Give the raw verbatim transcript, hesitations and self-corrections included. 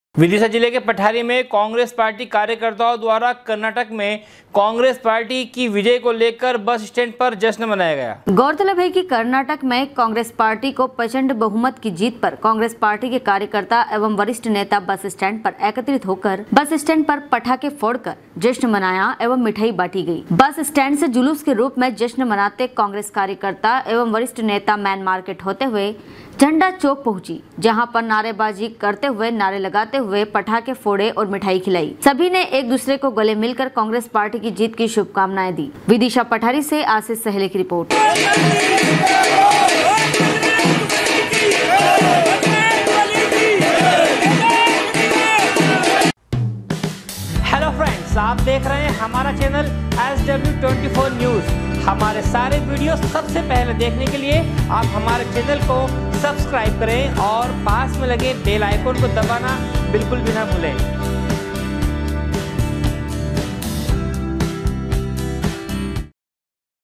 विदिशा जिले के पठारी में कांग्रेस पार्टी कार्यकर्ताओं द्वारा कर्नाटक में कांग्रेस पार्टी की विजय को लेकर बस स्टैंड पर जश्न मनाया गया। गौरतलब है कि कर्नाटक में कांग्रेस पार्टी को प्रचंड बहुमत की जीत पर कांग्रेस पार्टी के कार्यकर्ता एवं वरिष्ठ नेता बस स्टैंड पर एकत्रित होकर बस स्टैंड पर पटाखे फोड़कर जश्न मनाया एवं मिठाई बांटी गई। बस स्टैंड से जुलूस के रूप में जश्न मनाते कांग्रेस कार्यकर्ता एवं वरिष्ठ नेता मैन मार्केट होते हुए झंडा चौक पहुंची, जहां पर नारेबाजी करते हुए नारे लगाते हुए पटाखे फोड़े और मिठाई खिलाई। सभी ने एक दूसरे को गले मिलकर कांग्रेस पार्टी की जीत की शुभकामनाएं दी। विदिशा पठारी से आशीष सहले की रिपोर्ट। हेलो फ्रेंड्स, आप देख रहे हैं हमारा channel S W twenty four news. हमारे सारे वीडियो सबसे पहले देखने के लिए आप हमारे चैनल को सब्सक्राइब करें और पास में लगे बेल आइकन को दबाना बिल्कुल भी ना भूलें।